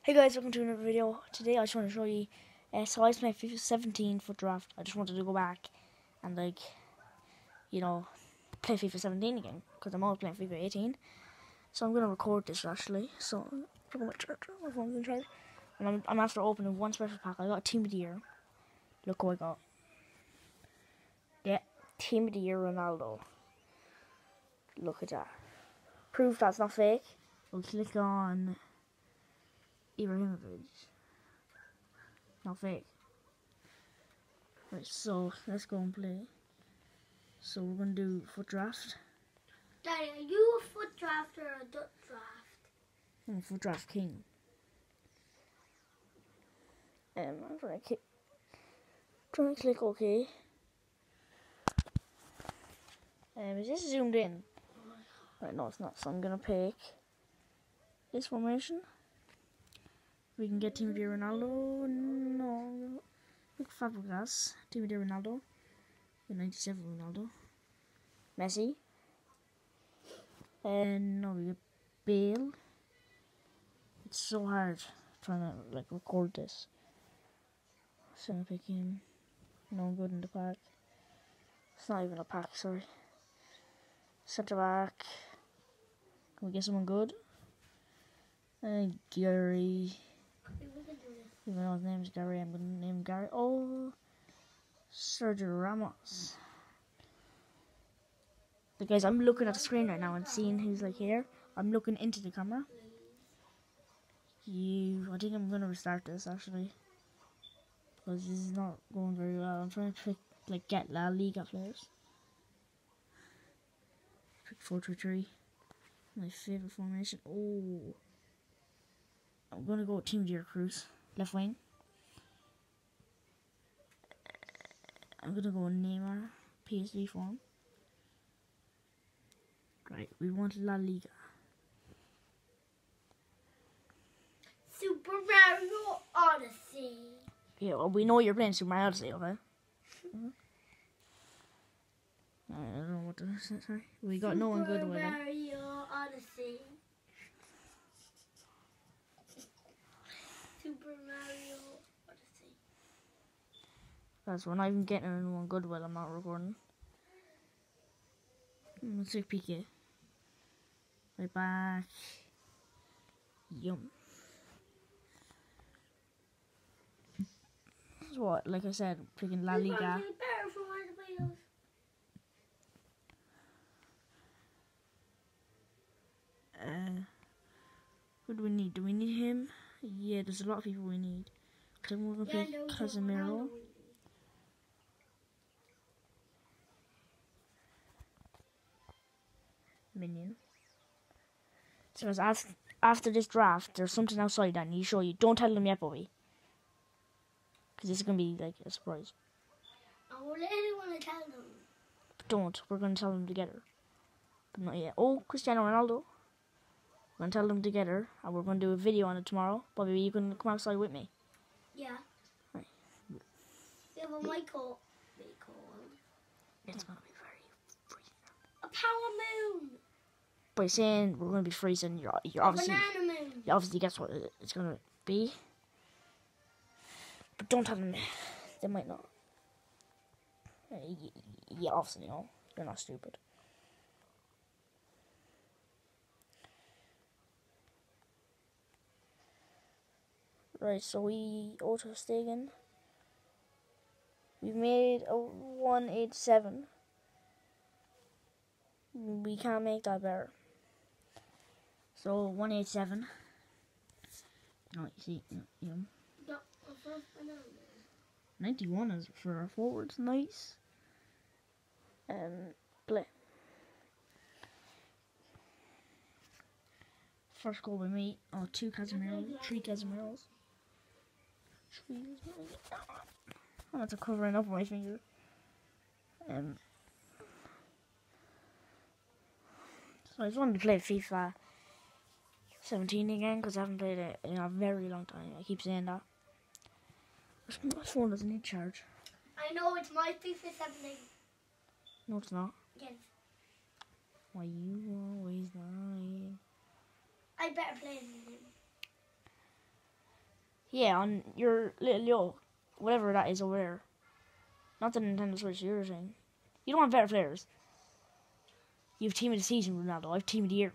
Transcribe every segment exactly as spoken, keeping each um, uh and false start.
Hey guys, welcome to another video. Today I just want to show you, uh, so I was playing FIFA seventeen FUT Draft. I just wanted to go back and like, you know, play FIFA seventeen again, because I'm always playing FIFA eighteen. So I'm going to record this actually, so look at my charger, my phone's in charge. And I'm, I'm after opening one special pack. I got a Team of the Year. Look what I got. Yeah, Team of the Year Ronaldo. Look at that. Proof that's not fake. We'll click on Ibrahimovic. Not fake. Right, so let's go and play. So we're gonna do FUT Draft. Daddy, are you a FUT Draft or a duck draft? I'm a FUT Draft king. Um, I'm trying to click. Trying to click OK. Um, is this zoomed in? Right, no, it's not. So I'm gonna pick this formation. We can get Team of the Year Ronaldo. No, look, Fabregas. Team of the Year Ronaldo. ninety-seven Ronaldo. Messi. And no, we get Bale. It's so hard trying to like record this. So I'm pick him. No good in the pack. It's not even a pack, sorry. Centre back. Can we get someone good? And Gary. Even though his name is Gary, I'm going to name Gary. Oh, Sergio Ramos. But guys, I'm looking at the screen right now and seeing who's like here. I'm looking into the camera. You, I think I'm going to restart this actually, because this is not going very well. I'm trying to pick, like, get La Liga players. Pick four three three. My favorite formation. Oh, I'm going to go with Team of the Year Cruz. Left wing. I'm gonna go with Neymar, P S V form. Right, we want La Liga. Super Mario Odyssey. Yeah, well, we know you're playing Super Mario Odyssey, okay? Mm-hmm. I don't know what to say, sorry. We got Super no one good with it. Super Mario Odyssey. Super Mario Odyssey. Guys, we're not even getting anyone good while I'm not recording. Let's take P K. Right back. Yum. So what, like I said, picking La Liga. Uh, what do we need? Do we need him? Yeah, there's a lot of people we need. Then we're gonna Yeah, pick Casemiro. Minion. So as after, after this draft, there's something outside that I need to show you. Don't tell them yet, Bobby. Because this is gonna be like a surprise. I will really want to tell them. But don't. We're gonna tell them together. But not yet. Oh, Cristiano Ronaldo. We're gonna tell them together, and we're gonna do a video on it tomorrow. Bobby, you can come outside with me. Yeah. Right. Yeah, but my cold. Be cold. It's gonna be very freezing. A power moon. By saying we're gonna be freezing, you're you're A obviously banana moon. you obviously guess what it's gonna be. But don't tell them. They might not. Yeah, obviously, no. They're not stupid. Right, so we auto Stegen. We've made a one eight seven. We can't make that better. So one eight seven. No, you see, you know, ninety-one is for our forwards. Nice. Um, play. First goal by me. Oh, two Casemiro, three Casemiros. Oh, that's a covering up my finger. Um, so I just wanted to play FIFA seventeen again because I haven't played it in a very long time. I keep saying that. My phone doesn't need charge. I know it's my FIFA seventeen. No, it's not. Yes. Why you always lying? I better play than him. Yeah, on your little yo, whatever that is over there. Not the Nintendo Switch, you're saying. You don't have better players. You have team of the season, Ronaldo. I have team of the year.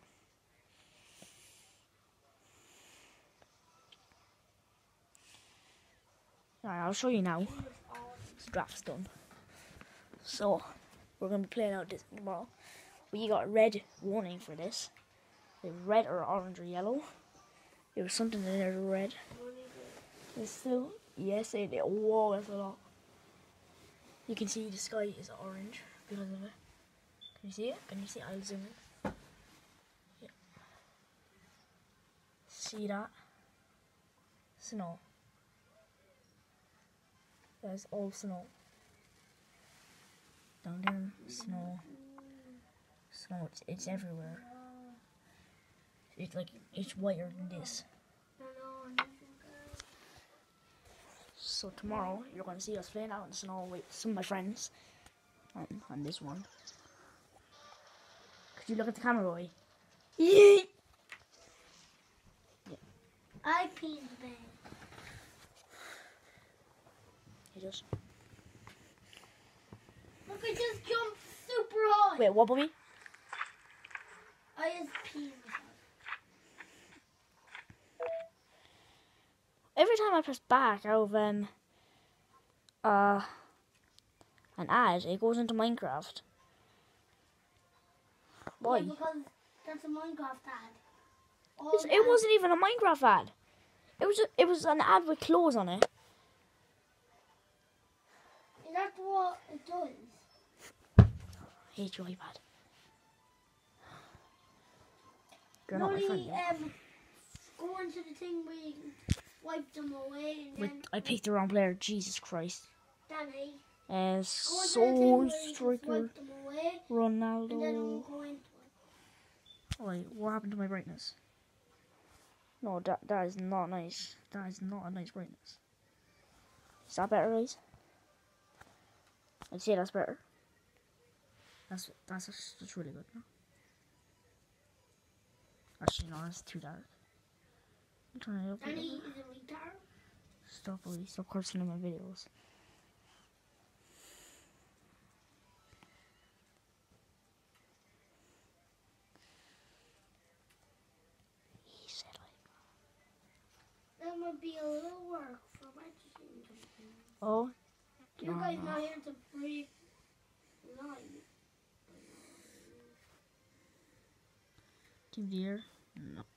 Alright, I'll show you now. The draft's done. So, we're going to be playing out this tomorrow. But you got a red warning for this. Red or orange or yellow. There was something in there red. It's still, yes, it did. Whoa, that's a lot. You can see the sky is orange because of it. Can you see it? Can you see it? I'll zoom in. Yeah. See that? Snow. That's all snow. Down there, snow. Snow, it's, it's everywhere. It's like, it's whiter than this. So tomorrow, you're going to see us playing out in the snow with some of my friends. On, on this one. Could you look at the camera, Roy? Yeah. I peed the bed. He does. Look, I just jumped super high. Wait, what, Bobby? I just peed myself. Every time I press back out of um, uh, an ad, it goes into Minecraft. Why? Yeah, because that's a Minecraft ad. All It's, it wasn't even a Minecraft ad. It was a, it was an ad with clothes on it. Is that what it does? I hate your iPad. You're not my Only, friend. Yeah? um, go into the thing where you wipe them away and Wait, then I picked the wrong player. Jesus Christ. Danny. Uh, Go into the thing so where you just striker wipe them away and then we'll Ronaldo. go into it. Wait, what happened to my brightness? No, that that is not nice. That is not a nice brightness. Is that better, guys? I'd say that's better. That's that's that's really good. No? Actually, no, that's too dark. I'm trying to up Danny it. is a retard. Stop, please. Stop cursing in my videos. He said like. That might be a little work for registering something. Oh. You no, guys no. not here to breathe light. Team Deer? Nope.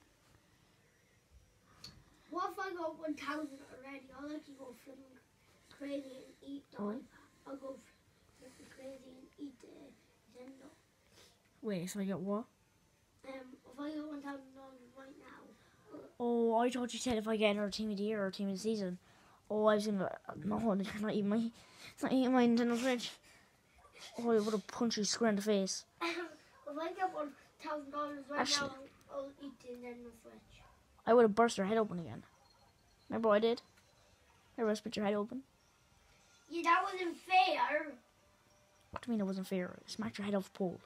What if I got one thousand already? I'll let you go flipping crazy and eat the Oh. iPad. I'll go flipping crazy and eat the Nintendo. Wait, so I get what? Um, if I got one thousand dollars right now, Oh, I thought you said if I get another Team of the Year or Team of the Season. Oh, I was gonna. No, it's not even my. It's not even my Nintendo Switch. Oh, I would have punched you square in the face. if I get one thousand dollars right Actually- now, I'll, I'll eat the Nintendo Switch. I would have burst her head open again. Remember what I did? I just split your head open. Yeah, that wasn't fair. What do you mean it wasn't fair? I smacked your head off the pole.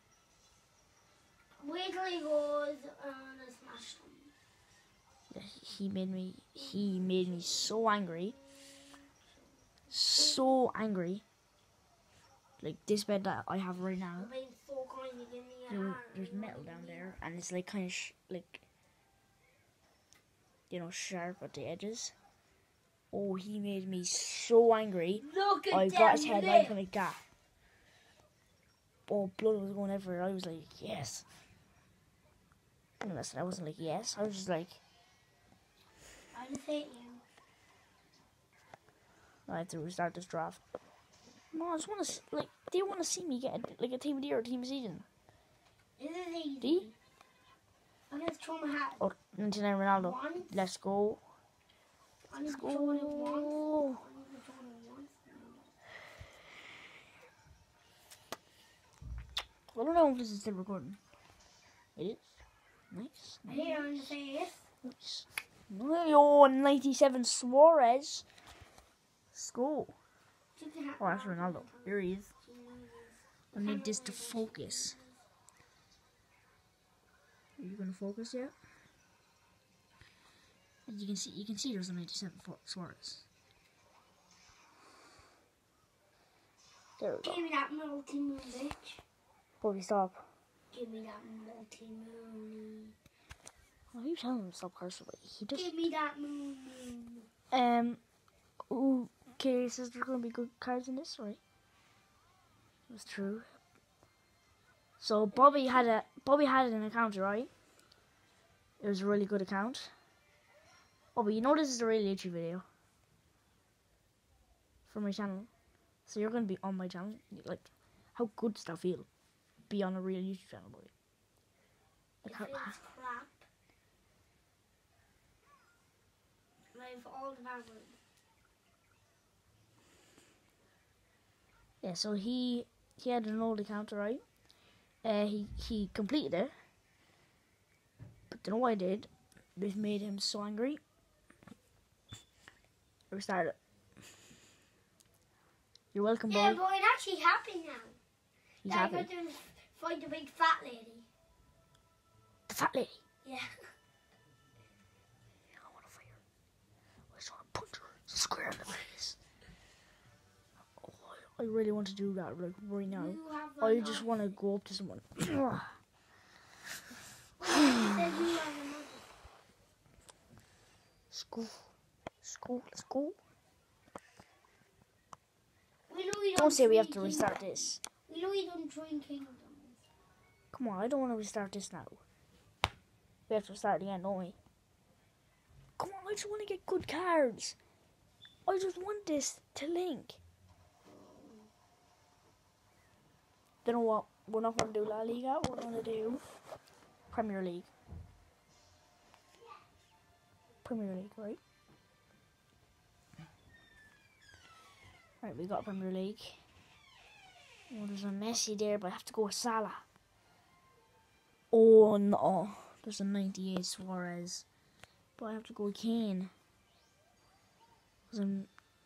Wait till he goes and I smash them. Yeah, he made me. He made me so angry. So angry. Like this bed that I have right now. You're being so kind to give me a There, hand. there's metal down there, and it's like kind of sh- like, you know, sharp at the edges. Oh, he made me so angry. Look at I them got his head like lips. like that. Oh, blood was going everywhere. I was like, yes. And listen, I wasn't like yes. I was just like, I just hate you. I have to restart this draft. No, I just want to like. They want to see me get a, like a team of the year or a team of the season. This is easy. See? I'm gonna throw my hat. Oh, ninety-nine Ronaldo. Once. Let's go. I need Let's to throw it once. go. I need to throw it once. I don't know if this is still recording. It is. Nice. I hate on the face. Nice. Oh, ninety-seven Suarez. Let's go. Took the hat Oh, that's off. Ronaldo. There he is. I need this to focus. Are you gonna focus yet? As you can see, you can see there's a ninety-seven for Suarez. There we go. Give me that multi-moon, bitch. Bobby, stop. Give me that multi-moon. Why are you telling him to stop cursing? He just Give me that moon. um. Ooh, okay, says there's gonna be good cards in this, right? That's true. So Bobby had a Bobby had an account, right? It was a really good account. Oh, but you know this is a really YouTube video for my channel, so you're gonna be on my channel. Like, how good does that feel? Be on a real YouTube channel, boy. Like It how, feels crap. I have all the passwords. yeah. So he he had an old account, right? Uh, he he completed it, but don't know what I did. This made him so angry. I restarted it. You're welcome, boy. Yeah, but I'm actually happy now. He's Yeah, happy. I got to fight the big fat lady. The fat lady. Yeah. I want to fight her. I just want to punch her square in the face. Oh, I, I really want to do that, like right now. You have I an just off- want to go up to someone. Wait, you said you have another. School. School. Let's go. We know we Don't say we have three to restart kingdoms. this. We know we done three kingdoms. Come on, I don't want to restart this now. We have to start again, don't we? Come on, I just want to get good cards. I just want this to link. Don't know what? We're not going to do La Liga. We're going to do Premier League. Premier League, right? Right, we got Premier League. Oh, there's a Messi there, but I have to go with Salah. Oh no, there's a ninety-eight Suarez, but I have to go with Kane. Cause I'm,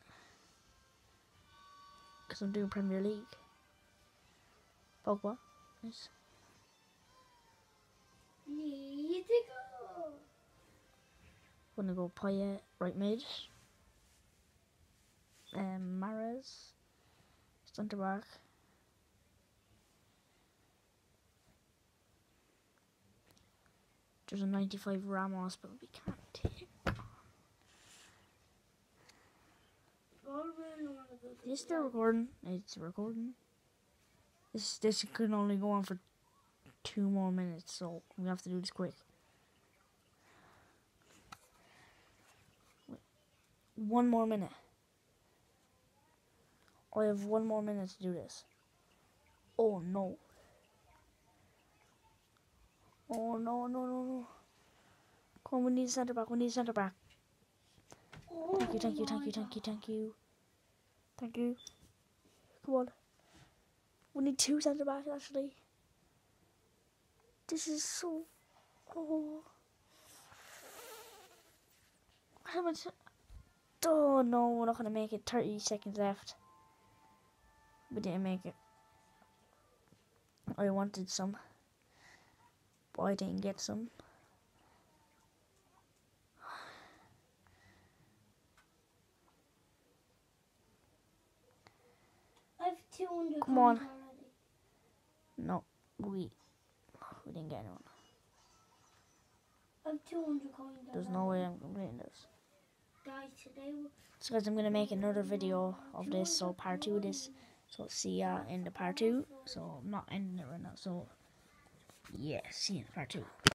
cause I'm doing Premier League. Pogba, nice. Need to go. Gonna go Payet, right mid. Um, Mahrez, centre back. There's a ninety-five Ramos, but we can't take. Is this still recording? It's recording. This this can only go on for two more minutes, so we have to do this quick. Wait, one more minute. I have one more minute to do this. Oh no. Oh no no no no. Come on, we need a centre back, we need a centre back. Oh Thank you, thank you, thank my you, thank you, thank you. Thank you. Come on. We need two centre backs actually. This is so oh how much oh no, we're not gonna make it. Thirty seconds left. We didn't make it. I wanted some, but I didn't get some. I have two hundred Come on. coins already. No, we we didn't get anyone. I have two hundred coins There's already. no way I'm completing this. Guys, today we're So guys, I'm gonna make another video of this, so part two of this. So see ya in the part two. So I'm not ending it right now. So yeah, see you in part two.